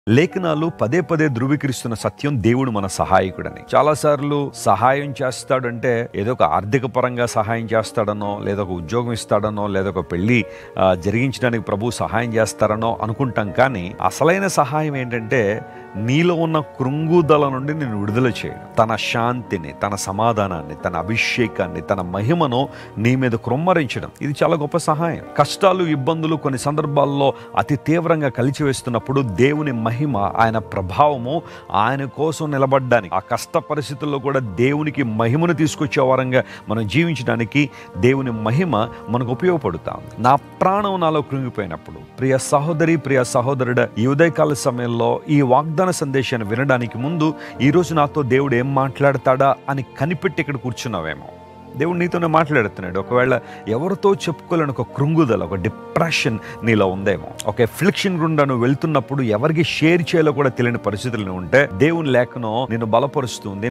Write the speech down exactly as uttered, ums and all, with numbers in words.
లేఖనాలు పదే పదే ధృవీకరిస్తున్న సత్యం దేవుడు మన సహాయకుడని. చాలాసార్లు సహాయం చేస్తాడంటే ఏదో ఒక ఆర్థిక పరంగా సహాయం చేస్తాడనో, లేదా ఒక ఉద్యోగం ఇస్తాడనో, లేదా ఒక పెళ్లి జరిగించడానికి ప్రభు సహాయం చేస్తారనో అనుకుంటాం. కానీ అసలైన సహాయం ఏంటంటే నీలో ఉన్న కృంగుదల నుండి నేను విడుదల చేయడం, తన శాంతిని, తన సమాధానాన్ని, తన అభిషేకాన్ని, తన మహిమను నీ మీద కృమ్మరించడం. ఇది చాలా గొప్ప సహాయం. కష్టాలు, ఇబ్బందులు కొన్ని సందర్భాల్లో అతి తీవ్రంగా కలిచివేస్తున్నప్పుడు దేవుని మహిమ, ఆయన ప్రభావము ఆయన కోసం నిలబడ్డానికి, ఆ కష్ట పరిస్థితుల్లో కూడా దేవునికి మహిమను తీసుకొచ్చే వారంగా మనం జీవించడానికి దేవుని మహిమ మనకు ఉపయోగపడుతాం. నా ప్రాణం నాలో కృంగిపోయినప్పుడు, ప్రియ సహోదరి, ప్రియ సహోదరుడు, ఈ ఉదయకాల సమయంలో ఈ వాగ్దాన సందేశాన్ని వినడానికి ముందు ఈరోజు నాతో దేవుడు ఏం మాట్లాడతాడా అని కనిపెట్టి ఇక్కడ కూర్చున్నావేమో. దేవుడు నీతోనే మాట్లాడుతున్నాడు. ఒకవేళ ఎవరితో చెప్పుకోలేని ఒక కృంగుదల, ఒక డిప్రెషన్ నీలో ఉందేమో, ఒక ఎఫ్లిక్షన్ గుండా నువ్వు వెళ్తున్నప్పుడు ఎవరికి షేర్ చేయాలో కూడా తెలియని పరిస్థితులు ఉంటే దేవుని లేఖనం నిన్ను బలపరుస్తుంది.